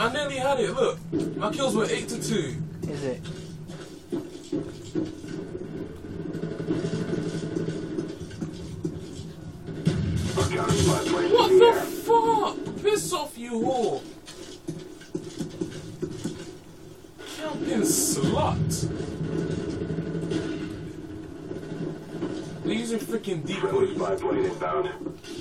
I nearly had it. Look, my kills were 8-2. Is it? What the fuck? Piss off, you whore. Camping slut. They're using freaking decoys. Friendly spy plane inbound.